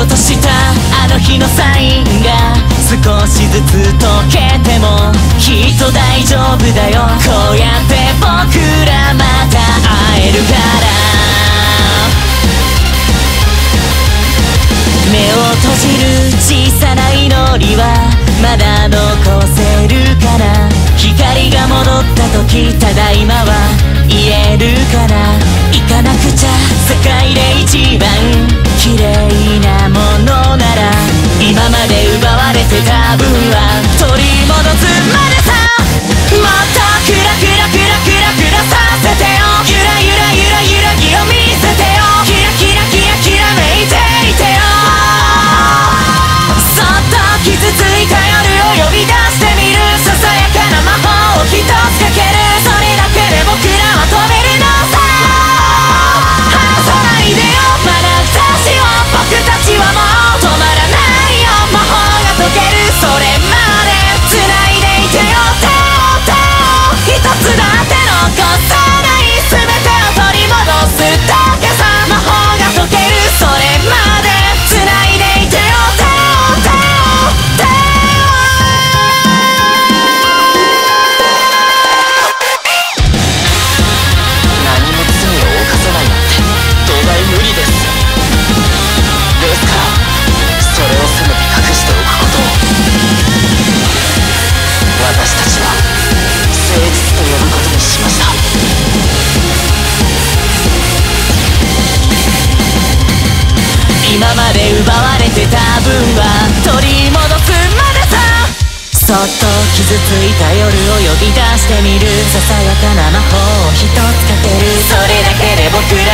うとしたあの日のサインが少しずつ溶けてもきっと大丈夫だよ。こうやって僕らまた会えるから。目を閉じる小さな祈りはまだ残せるかな。光が戻った時ただいまは言えるかな。行かなくちゃ世界で一番綺麗なものなら今まで奪われてた分は取り戻すまでさ。もっとクラクラクラクラクラさせてよ。ゆらゆらゆらゆらぎを見せてよ。キラキラキラキラめいていてよ。そっと傷ついた夜を呼び出してみる。ささやかな魔法を一つかける。それだけで僕らは飛べるのさ。離さないでよまだ私を。僕たちはもう止まらないよ。魔法が解けるそれまで繋いでいてよ。手を一つだって残さない。全てを取り戻すだけさ。魔法が解けるそれまで繋いでいてよ。私たちは誠実と呼ぶことにしました。今まで奪われてた分は取り戻すまでさ。そっと傷ついた夜を呼び出してみる。ささやかな魔法を一つかける。それだけで僕ら